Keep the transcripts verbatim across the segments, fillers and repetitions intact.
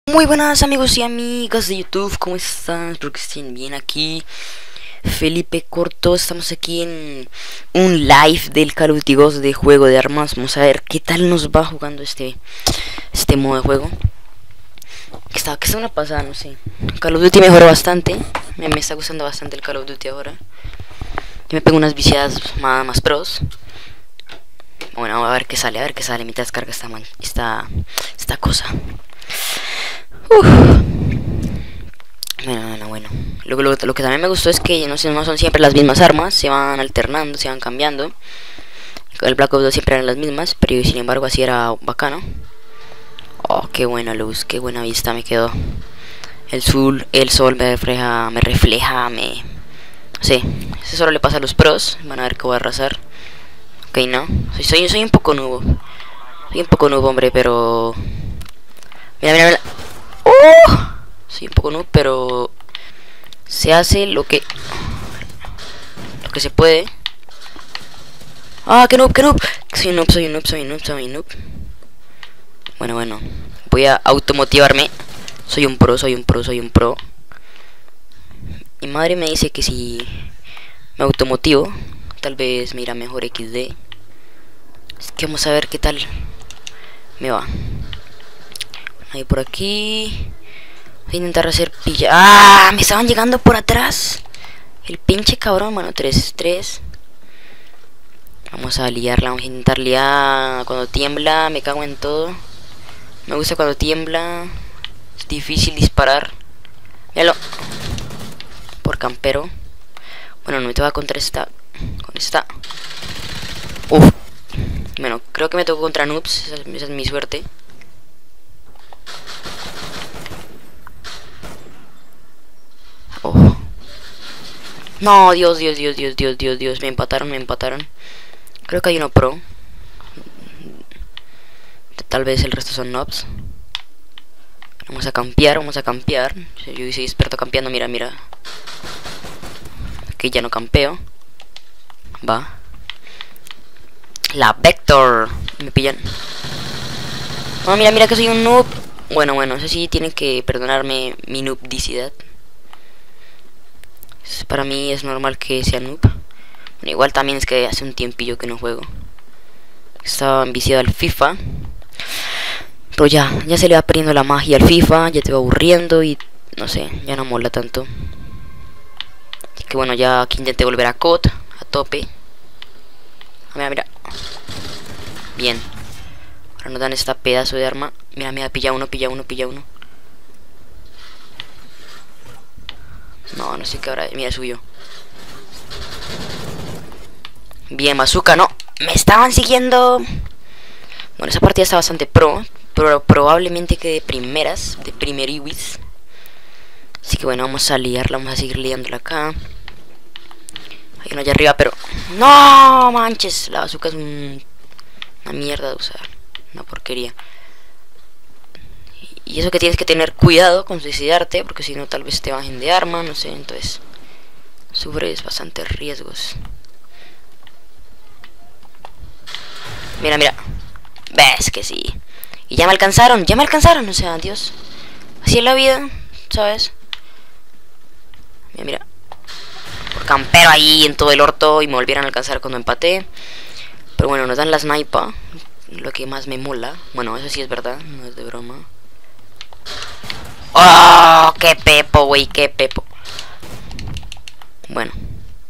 Muy buenas amigos y amigas de YouTube, ¿cómo están? Espero que estén bien aquí. Felipe Corto, estamos aquí en un live del Call of Duty Ghost de juego de armas. Vamos a ver qué tal nos va jugando este este modo de juego. Que está, que está una pasada, no sé. Call of Duty mejoró bastante. Me, me está gustando bastante el Call of Duty ahora. Yo me pego unas viciadas más, más pros. Bueno, a ver qué sale, a ver qué sale mientras carga esta, man, esta, esta cosa. Uf. Bueno, bueno, bueno. Lo, lo, lo que también me gustó es que no, no son siempre las mismas armas, se van alternando, se van cambiando. El Black Ops dos siempre eran las mismas, pero sin embargo así era bacano. Oh, qué buena luz, qué buena vista me quedó. El sol, el sol me refleja, me refleja, me... Sí, eso solo le pasa a los pros, van a ver que voy a arrasar. Ok, no, soy, soy, soy un poco nubo. Soy un poco nubo, hombre, pero... Mira, mira, mira. ¡Oh! Soy un poco noob, pero se hace lo que lo que se puede. Ah, que noob, que noob. Soy un noob, soy un noob, soy un noob, soy un noob. Bueno, bueno. Voy a automotivarme. Soy un pro, soy un pro, soy un pro. Mi madre me dice que si me automotivo, tal vez me irá mejor equis de. Es que vamos a ver qué tal me va. Ahí por aquí. Voy a intentar hacer pilla. ¡Ah! Me estaban llegando por atrás. El pinche cabrón, mano. tres tres. Vamos a liarla. Vamos a intentar liar. Cuando tiembla, me cago en todo. Me gusta cuando tiembla. Es difícil disparar. Míralo. Por campero. Bueno, no me toca contra esta. Con esta. Uf. Bueno, creo que me tocó contra noobs. Esa es, esa es mi suerte. Oh. No, Dios, Dios, Dios, Dios, Dios, Dios, Dios. Me empataron, me empataron. Creo que hay uno pro. Tal vez el resto son noobs. Vamos a campear, vamos a campear. Yo soy experto campeando, mira, mira. Aquí ya no campeo. Va. La Vector. Me pillan. No, mira, mira que soy un noob. Bueno, bueno, eso sí, tienen que perdonarme mi noobdicidad. Para mí es normal que sea noob. Bueno, igual también es que hace un tiempillo que no juego. Estaba enviciado al FIFA. Pero ya, ya se le va perdiendo la magia al FIFA. Ya te va aburriendo y no sé, ya no mola tanto. Así que bueno, ya aquí intenté volver a C O D a tope. Mira, mira. Bien. Ahora nos dan esta pedazo de arma. Mira, mira, pilla uno, pilla uno, pilla uno. No, no sé qué ahora. Mira, subió. Bien, bazooka, no. Me estaban siguiendo. Bueno, esa partida está bastante pro. Pero probablemente que de primeras. De primeriwis. Así que bueno, vamos a liarla. Vamos a seguir liándola acá. Hay uno allá arriba, pero... ¡No! Manches. La bazooka es un... una mierda de usar. Una porquería. Y eso que tienes que tener cuidado con suicidarte, porque si no tal vez te bajen de arma, no sé, entonces sufres bastantes riesgos. Mira, mira. Ves que sí. Y ya me alcanzaron, ya me alcanzaron, o sea, Dios. Así es la vida, ¿sabes? Mira, mira. Por campero ahí en todo el orto y me volvieron a alcanzar cuando empaté. Pero bueno, nos dan la sniper, lo que más me mola. Bueno, eso sí es verdad, no es de broma. ¡Oh! ¡Qué pepo, güey! ¡Qué pepo! Bueno.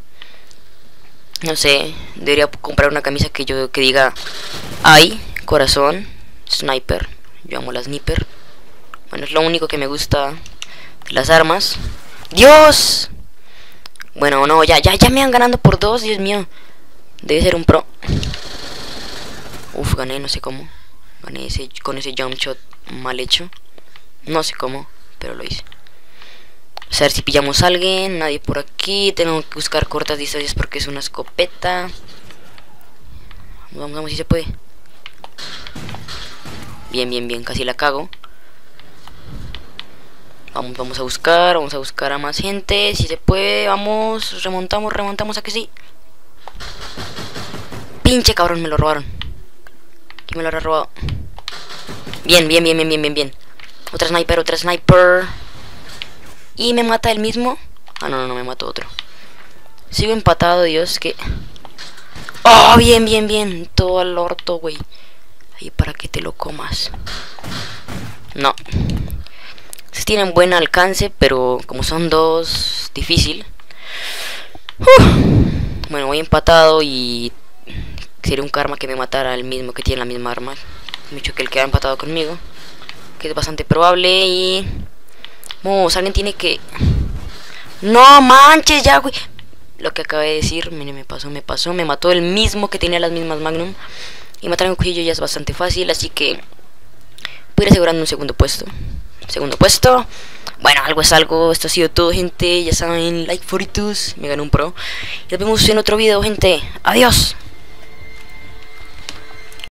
No sé. Debería comprar una camisa que yo que diga... ¡Ay! Corazón. Sniper. Yo amo la sniper. Bueno, es lo único que me gusta de las armas. ¡Dios! Bueno, no, ya, ya, ya me van ganando por dos. Dios mío. Debe ser un pro. Uf, gané, no sé cómo. Gané ese, con ese jump shot mal hecho. No sé cómo, pero lo hice. A ver si pillamos a alguien. Nadie por aquí. Tengo que buscar cortas distancias porque es una escopeta. Vamos, vamos, si se puede. Bien, bien, bien. Casi la cago. Vamos, vamos a buscar. Vamos a buscar a más gente. Si se puede, vamos. Remontamos, remontamos a que sí. Pinche cabrón, me lo robaron. ¿Quién me lo habrá robado? Bien, bien, bien, bien, bien, bien, bien. Otra sniper, otra sniper. Y me mata el mismo. Ah, no, no, no, me mató otro. Sigo empatado, Dios, que... Oh, bien, bien, bien. Todo al orto, güey. Ahí para que te lo comas. No. Estos tienen buen alcance, pero como son dos, difícil. Uh. Bueno, voy empatado y... sería un karma que me matara el mismo que tiene la misma arma. Mucho que el que ha empatado conmigo. Que es bastante probable y... Vamos, alguien tiene que... No manches ya, güey. Lo que acabé de decir, mire, me pasó, me pasó. Me mató el mismo que tenía las mismas Magnum. Y matar un cuchillo ya es bastante fácil, así que... voy a ir asegurando un segundo puesto. Segundo puesto. Bueno, algo es algo. Esto ha sido todo, gente. Ya saben, like cuarenta y dos. Me ganó un pro. Y nos vemos en otro video, gente. Adiós.